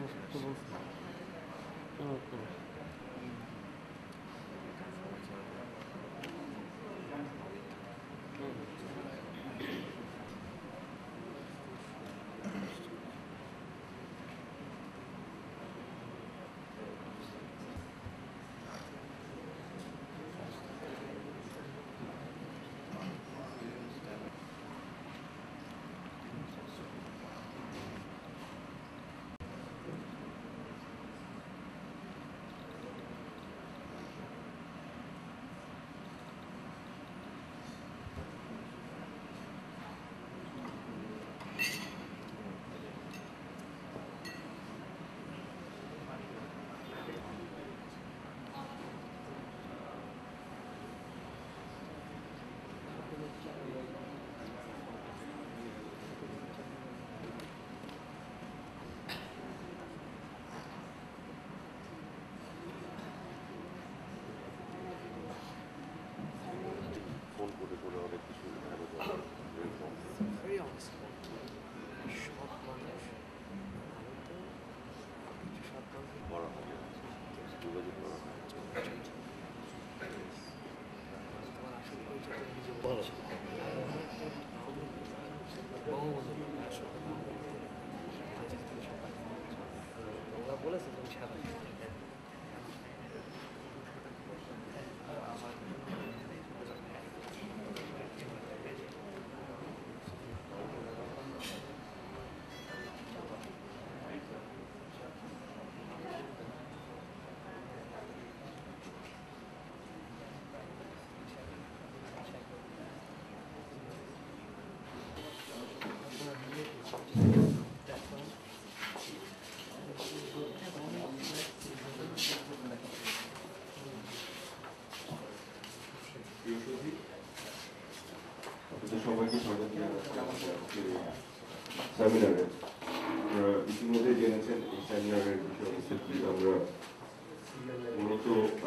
সবাইকে স্বাগত সেমিনারে। আপনারা ইতিমধ্যে জেনেছেন এই সেমিনারের বিষয়বস্তু কি। আমরা মূলত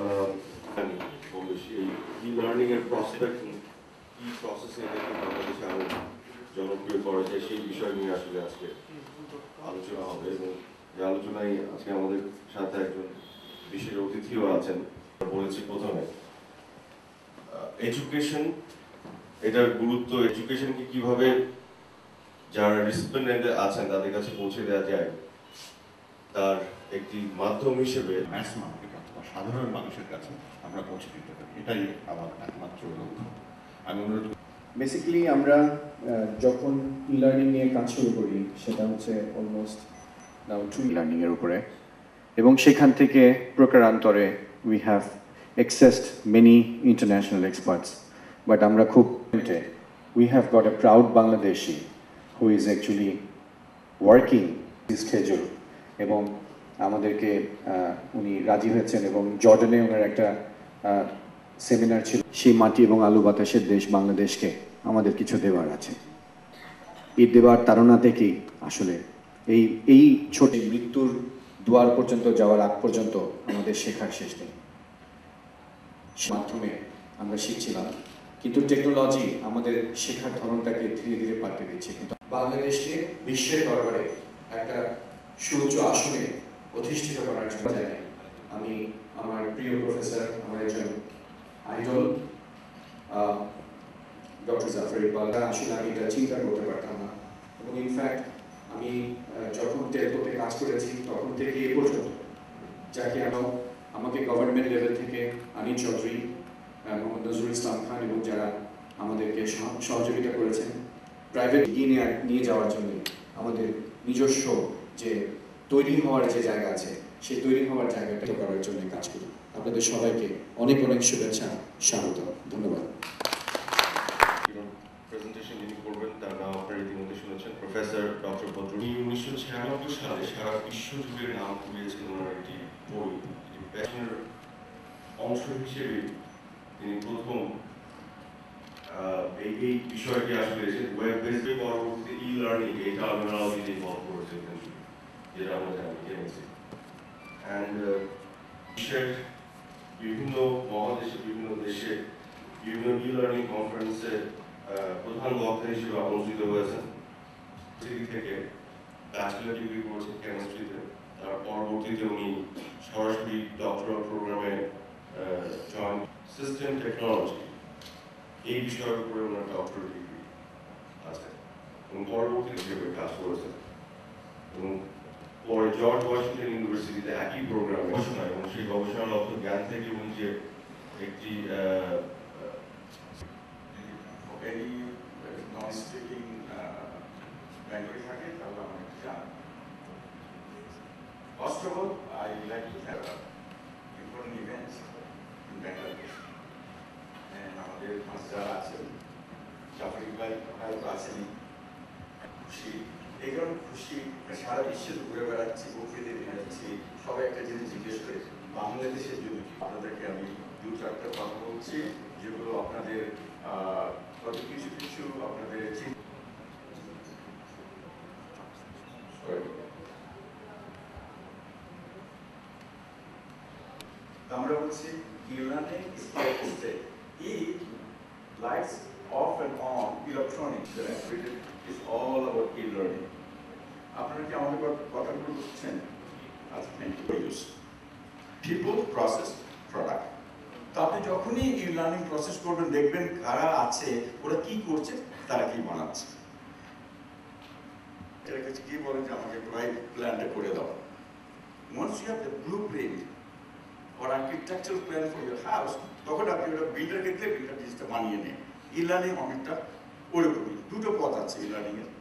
ই লার্নিং এর প্রসপেক্ট কি প্রসেসিং বাংলাদেশে আরো জনপ্রিয় করা যায় সেই বিষয় নিয়ে আসলে আজকে আলোচনা হবে, এবং এই আলোচনায় আজকে আমাদের সাথে একজন বিশেষ অতিথিও আছেন। বলেছি প্রথমে এডুকেশন, এটার গুরুত্ব, এডুকেশনকে কিভাবে যারা রেসিপিয়েন্ট আছেন তাদের কাছে পৌঁছে দেওয়া যায় তার একটি মাধ্যম হিসেবে ম্যাস মার্কেট অথবা সাধারণ মানুষের কাছে আমরা পৌঁছে দিতে পারি, এটাই আমার একমাত্র লক্ষ্য। আমি অনুরোধ বেসিক্যালি আমরা যখন ই লার্নিং নিয়ে কাজ শুরু করি সেটা হচ্ছে অলমোস্ট নাও 2 লার্নিংয়ের উপরে, এবং সেখান থেকে প্রকারান্তরে we have accessed many international experts, but আমরা খুব we have got a proud Bangladeshi who is actually working this schedule, এবং আমাদেরকে উনি রাজি হয়েছেন, এবং জর্ডানে ওনার একটা সেমিনার ছিল। সেই মাটি এবং আলু বাতাসের দেশ বাংলাদেশকে আমাদের কিছু দেওয়ার আছে। এই দেওয়ার তাড়না থেকেই আসলে এই ছোট মৃত্যুর দুয়ার পর্যন্ত যাওয়ার আগ পর্যন্ত আমাদের শেখার শেষ নেই। মাধ্যমে আমরা শিখছিলাম, কিন্তু টেকনোলজি আমাদের শেখার ধরনটাকে ধীরে ধীরে পাল্টে দিচ্ছে। কিন্তু বাংলাদেশকে বিশ্বের দরবারে একটা সুউচ্চ আসনে অধিষ্ঠিত করার জন্য আমি আমার প্রিয় প্রফেসর, আমার একজন আইডল ডক্টর জাফর ইকবাল, আসলে আমি এটা চিন্তা করতে পারতাম না। এবং ইনফ্যাক্ট আমি যখন টেলকোতে কাজ করেছি তখন থেকে এ পর্যন্ত যাকে আমাকে গভর্নমেন্ট লেভেল থেকে আনিল চৌধুরী, মোহাম্মদ নজরুল ইসলাম খান এবং যারা আমাদেরকে সহযোগিতা করেছেন প্রাইভেট নিয়ে যাওয়ার জন্য, আমাদের নিজস্ব যে তৈরি হওয়ার যে জায়গা আছে সেই তৈরি হওয়ার জায়গাটা করার জন্য কাজ করি। আপনাদের সবাইকে অনেক অনেক শুভেচ্ছা, স্বাগত, ধন্যবাদ। প্রেজেন্টেশন যিনি করবেন তার নাম আপনারা ইতিমধ্যে শুনেছেন, প্রফেসর ডক্টর বদরুল। 1996 সালে সারা বিশ্ব জুড়ে নাম কুড়িয়েছেন ওনার একটি বই, প্যাশনের অংশ হিসেবে তিনি প্রথম এই বিষয়টি আসলে ওয়েব বেসড পরবর্তীতে ই লার্নিং এই টার্মিনোলজি ইনভলভ করেছে, যেটা আমরা জেনেছি। অ্যান্ড বিশ্বের বিভিন্ন মহাদেশে, বিভিন্ন দেশে বিভিন্ন ই লার্নিং কনফারেন্সে প্রধান বক্তা হিসেবে আমন্ত্রিত হয়েছেন। সিটি থেকে ব্যাচেলর ডিগ্রি করেছেন কেমিস্ট্রিতে, তার পরবর্তীতে উনি সরাসরি ডক্টরাল প্রোগ্রামে জয়েন সিস্টেম টেকনোলজি এই বিষয়ের উপরে ওনার ডক্টর ডিগ্রি আছে এবং পরবর্তী হিসেবে কাজ করেছেন এবং পরে জর্জ ওয়াশিংটন ইউনিভার্সিটিতে একই প্রোগ্রামে গবেষণা এবং সেই গবেষণালব্ধ জ্ঞান থেকে উনি যে একটি নন-স্পিকিং ল্যাঙ্গুয়েজ থাকে তাহলে আমরা জানি। First of all, I would like to have important events in Bangladesh. And আমাদের মাঝে যারা আছেন, জাফর ইকবাল হয়তো আছেনই, খুশি, এই কারণে খুশি, সারা বিশ্বে ঘুরে বেড়াচ্ছি, বক্তৃতা দিয়ে যাচ্ছি, সবাই একটা জিনিস জিজ্ঞেস করে বাংলাদেশের জন্য কি। আপনাদেরকে আমি 2-4টা কথা বলছি যেগুলো আপনাদের কত কিছু কিছু আপনাদের আমরা বলছি e-learning is here to stay. Lights off and on electronics that I've created is all about e-learning. আপনারা কি আমাদের কথাগুলো বুঝছেন? People, process, product. তো আপনি যখনই e-learning প্রসেস করবেন দেখবেন কারা আছে, ওরা কি করছে, তারা কি বানাচ্ছে। এর কাছে কি বলেন যে আমাকে প্ল্যানটা করে দাও। Once you have the blueprint or architectural plan for your house, তখন আপনি ওটা বিল্ডারকে দিলে বিল্ডার জিনিসটা বানিয়ে নেন। ই-লার্নিং অনেকটা ওরকমই, দুটো পথ আছে ই-লার্নিং এর।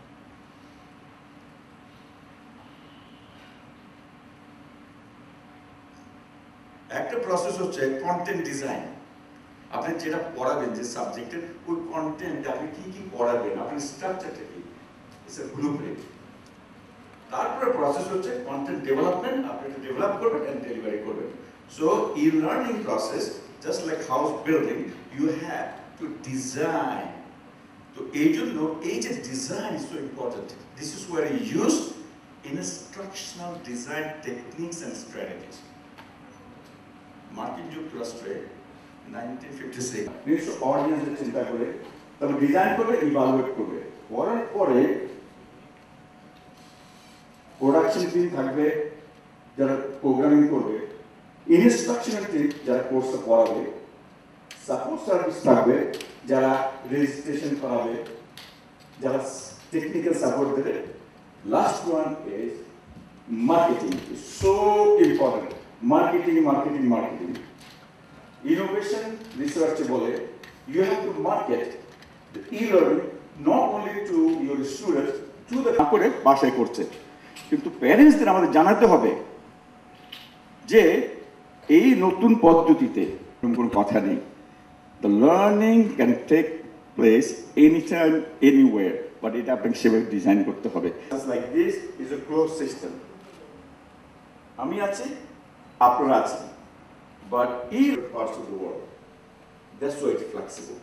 একটা প্রসেস হচ্ছে কন্টেন্ট ডিজাইন। আপনি যেটা পড়াবেন যে সাবজেক্টের ওই কন্টেন্ট আপনি কি কি পড়াবেন, আপনার স্ট্রাকচারটা কি, ইটস এ ব্লুপ্রিন্ট। তারপরে প্রসেস হচ্ছে কন্টেন্ট ডেভেলপমেন্ট, আপনি এটা ডেভেলপ করবেন এন্ড ডেলিভারি করবেন। So e-learning process, just like house building, you have to design. So age of design is so important. This is where you use instructional design techniques and strategies. মার্কিন যুক্তরাষ্ট্রে 1956 নিজস্ব অডিয়েন্সের চিন্তা করে তবে design করবে, evaluate করবে, করার পরে প্রোডাকশন টিম থাকবে যারা প্রোগ্রামিং করবে, ইনস্ট্রাকশনাল টিম যারা কোর্সটা পড়াবে, সাপোর্ট সার্ভিস থাকবে যারা রেজিস্ট্রেশন করাবে, যারা টেকনিক্যাল সাপোর্ট দেবে। Last one is marketing, so important. Marketing marketing marketing innovation রিসার্চে বলে you have to market the e-learning not only to your students, to the করে বাসায় করছে, কিন্তু প্যারেন্টসদের আমাদের জানাতে হবে যে এই নতুন পদ্ধতিতে কোনো কথা নেই। The learning can take place any time anywhere, but এটা আপনাকে সেভাবে ডিজাইন করতে হবে। Like this is a close system, আমি আছি, আপনারা আছেন, বাট ই parts of the world, that's why it's flexible.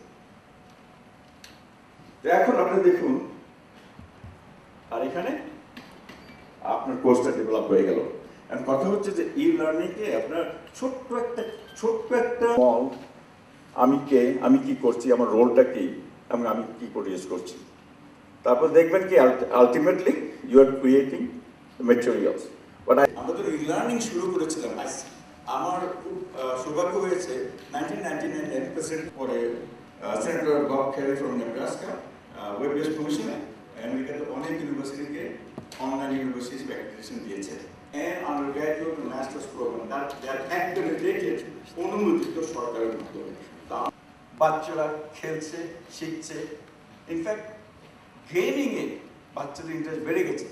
এখন আপনি দেখুন, আর এখানে আপনার কোর্সটা ডেভেলপ হয়ে গেল। এখন কথা হচ্ছে যে ই-লার্নিংয়ে আপনার ছোট্ট একটা আমি কে, আমি কি করছি, আমার রোলটা কি, এবং আমি কি প্রডিউস করছি। তারপর দেখবেন কি ultimately you are creating materials. But আমরা তো ই-লার্নিং শুরু করেছিলাম, আমার খুব সৌভাগ্য হয়েছে 1999 NAEM প্রেসিডেন্ট পরে senator Bob Kerrey from Nebraska web based কমিশনে আমেরিকাতে অনেক ইউনিভার্সিটিকে অনলাইন ইউনিভার্সিটিজ অ্যাক্রিডিটেশন দিয়েছে, and undergraduate and master's program that accredited অনুমোদিত সরকারের মাধ্যমে। বাচ্চারা খেলছে, শিখছে, ইনফ্যাক্ট গেমিংয়ে বাচ্চাদের ইন্টারেস্ট বেড়ে গেছে।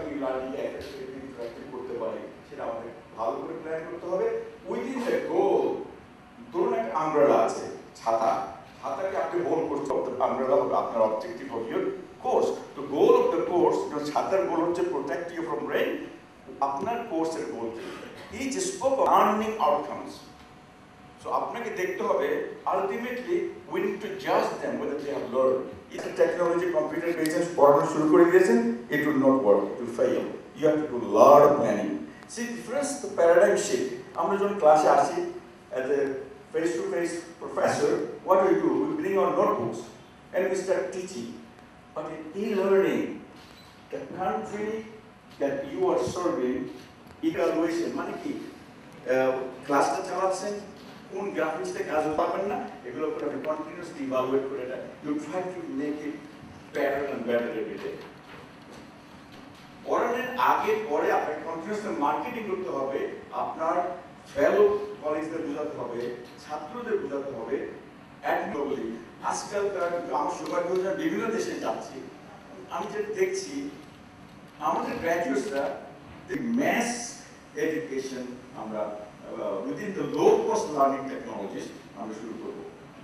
করতে পারে সেটা আমাদের ভালো করে প্ল্যান করতে হবে। উইদিন দ্য গোল, ধরুন একটা আমব্রেলা আছে, ছাতাকে আপনি হোল্ড করতে হবে, আমব্রেলা হবে আপনার অবজেক্টিভ অফ ইউর কোর্স। তো গোল অফ দ্য কোর্স, ছাতার গোল হচ্ছে প্রোটেক্ট ইউ ফ্রম রেইন, আপনার কোর্সের goal is scope of learning outcomes. So আপনাকে দেখতে হবে আলটিমেটলি উই নিড টু জাজ them whether they have learned. If the technology computer based পড়ানো শুরু করে দিয়েছেন, it will not work, it will fail. You have to do a lot of planning. See, difference the paradigm shift. আমরা যখন ক্লাসে আসি as a face-to-face professor, what do? We bring our notebooks and we start teaching. But in e-learning, the country that you are serving evaluation মানে কি ক্লাসটা চালাচ্ছেন কোন গ্রাফিক্সটা কাজ পাবেন না এগুলো করে আপনি কন্টিনিউয়াসলি ইভালুয়েট করে এটা you try to make it better and better every day পড়ানোর আগে পরে আপনাকে কন্টিনিউয়াসলি মার্কেটিং করতে হবে আপনার ফেলো কলেজদের বোঝাতে হবে ছাত্রদের বোঝাতে হবে গ্লোবালি আজকালকার আমার সৌভাগ্য বিভিন্ন দেশে যাচ্ছি আমি যেটা দেখছি আমাদের গ্র্যাজুয়েটসরা ম্যাস এডুকেশন আমরা within the low cost learning technologies আমরা শুরু করব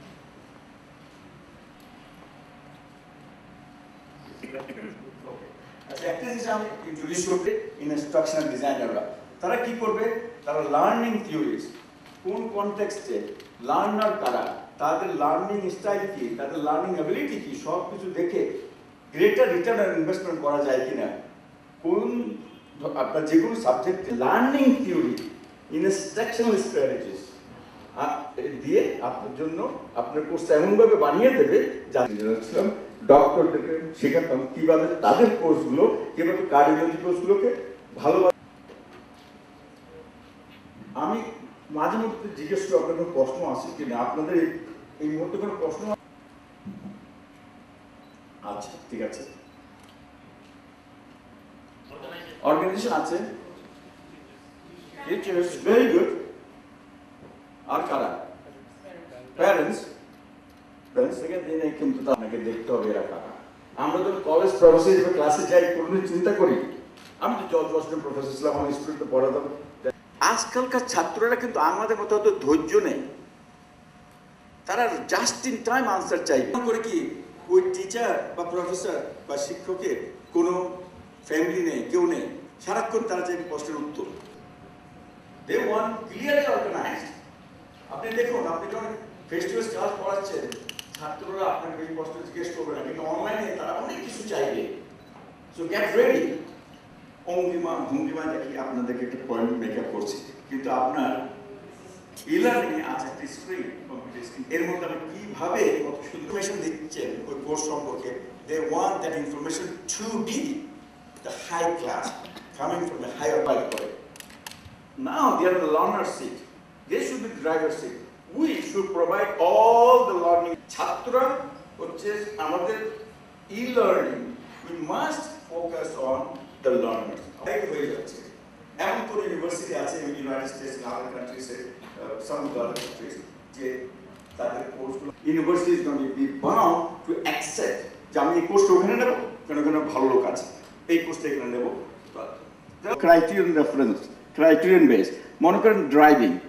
আচ্ছা একটা জিনিস আমি ইন্ট্রোডিউস করতে ইনস্ট্রাকশনাল ডিজাইনাররা তারা কি করবে তারা লার্নিং থিওরিজ কোন কনটেক্সটে লার্নার কারা তাদের লার্নিং স্টাইল কি তাদের লার্নিং অ্যাবিলিটি কি সব কিছু দেখে গ্রেটার রিটার্ন অন ইনভেস্টমেন্ট করা যায় কিনা কোন আপনার যে কোনো সাবজেক্টে লার্নিং থিওরি ইনস্ট্রাকশনাল স্ট্র্যাটেজিস দিয়ে আপনার জন্য আপনার কোর্সটা এমনভাবে বানিয়ে দেবে জানিয়েছিলাম ডক্টরদেরকে শেখাতাম কিভাবে তাদের কোর্সগুলো কিভাবে কার্ডিওলজি কোর্সগুলোকে ভালোভাবে আমি মাঝে মধ্যে জিজ্ঞেস করি আপনার কোনো প্রশ্ন আছে কিনা আপনাদের এই মুহূর্তে কোনো প্রশ্ন আচ্ছা ঠিক আছে অর্গানাইজেশন আছে it is very good আর কারা প্যারেন্টস থেকে দিনে কিন্তু আপনাকে দেখতে হবে এরা কারা আমরা যখন কলেজ প্রফেসর হিসেবে ক্লাসে যাই কোনোদিন চিন্তা করি আমি তো জর্জ ওয়াশিংটন প্রফেসর ছিলাম আমার স্কুলে পড়াতাম আজকালকার ছাত্ররা কিন্তু আমাদের মতো অত ধৈর্য নেই তারা জাস্ট ইন টাইম আনসার চাই করে কি ওই টিচার বা প্রফেসর বা শিক্ষকের কোনো ফ্যামিলি নেই কেউ নেই সারাক্ষণ তারা চাই প্রশ্নের উত্তর দে ওয়ান্ট ক্লিয়ারলি অর্গানাইজড আপনি দেখুন আপনি যখন ফেস টু ফেস ক্লাস পড়াচ্ছেন ছাত্ররা আপনাকে এই প্রশ্ন জিজ্ঞেস করবে না কিন্তু অনলাইনে তারা অনেক কিছু চাইবে সো গেট রেডি ভঙ্গিমা দেখি আপনাদেরকে একটা পয়েন্ট মেকআপ করছি কিন্তু আপনার ই-লার্নিং এ আছে একটা স্ক্রিন কম্পিউটার স্ক্রিন এর মধ্যে আপনি কিভাবে কত ইনফরমেশন দিচ্ছেন ওই কোর্স সম্পর্কে they want that information to be the high class coming from the higher bike করে now they are the learner seat they should be driver seat we should provide all the learning ছাত্ররা হচ্ছে আমাদের e-learning we must focus on the learners. হয়ে যাচ্ছে এমন কোন university আছে United States and other countries some of the other countries যে তাদের কোর্সগুলো university is going to be bound to accept যে আমি এই কোর্সটা ওখানে নেব কেন ভালো লোক আছে এই কোর্সটা এখানে নেব ক্রাইটেরিয়ান রেফারেন্স ক্রাইটেরিয়ান বেস মনে করেন ড্রাইভিং